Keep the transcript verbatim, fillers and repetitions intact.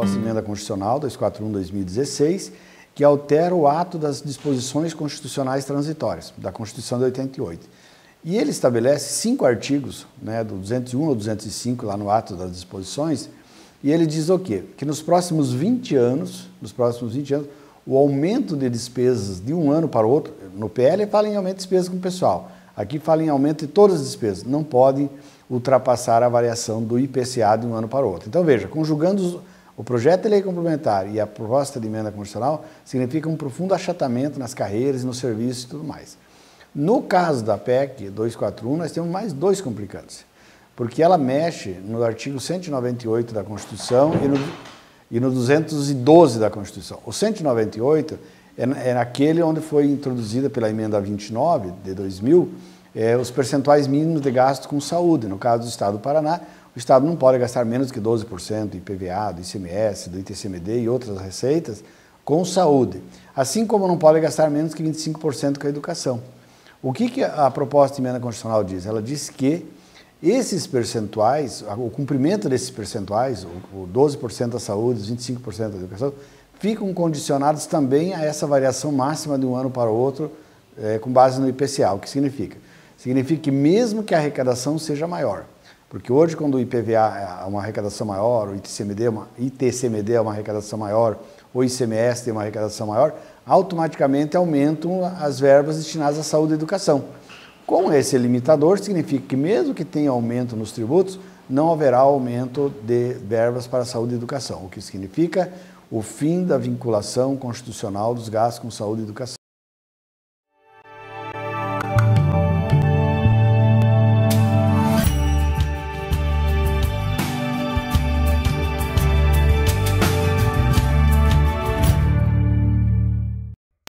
proposta de emenda constitucional duzentos e quarenta e um barra dois mil e dezesseis, que altera o ato das disposições constitucionais transitórias, da Constituição de oitenta e oito. E ele estabelece cinco artigos, né, do duzentos e um ao duzentos e cinco, lá no ato das disposições, e ele diz o quê? Que nos próximos vinte anos, nos próximos vinte anos, o aumento de despesas de um ano para o outro, no P L fala em aumento de despesas com o pessoal, aqui fala em aumento de todas as despesas, não podem ultrapassar a variação do I P C A de um ano para o outro. Então veja, conjugando os, o projeto de lei complementar e a proposta de emenda constitucional, significa um profundo achatamento nas carreiras e no serviço e tudo mais. No caso da P E C duzentos e quarenta e um, nós temos mais dois complicantes, porque ela mexe no artigo cento e noventa e oito da Constituição e no, e no duzentos e doze da Constituição. O cento e noventa e oito é, é naquele onde foi introduzida pela emenda vinte e nove de dois mil, é, os percentuais mínimos de gasto com saúde. No caso do Estado do Paraná, o Estado não pode gastar menos que doze por cento do I P V A, do I C M S, do I T C M D e outras receitas com saúde, assim como não pode gastar menos que vinte e cinco por cento com a educação. O que, que a proposta de emenda constitucional diz? Ela diz que esses percentuais, o cumprimento desses percentuais, o doze por cento da saúde, os vinte e cinco por cento da educação, ficam condicionados também a essa variação máxima de um ano para o outro, é, com base no I P C A. O que significa? Significa que mesmo que a arrecadação seja maior, porque hoje quando o I P V A é uma arrecadação maior, o I T C M D é uma, I T C M D é uma arrecadação maior, o I C M S tem uma arrecadação maior, automaticamente aumentam as verbas destinadas à saúde e educação. Com esse limitador, significa que mesmo que tenha aumento nos tributos, não haverá aumento de verbas para saúde e educação, o que significa o fim da vinculação constitucional dos gastos com saúde e educação.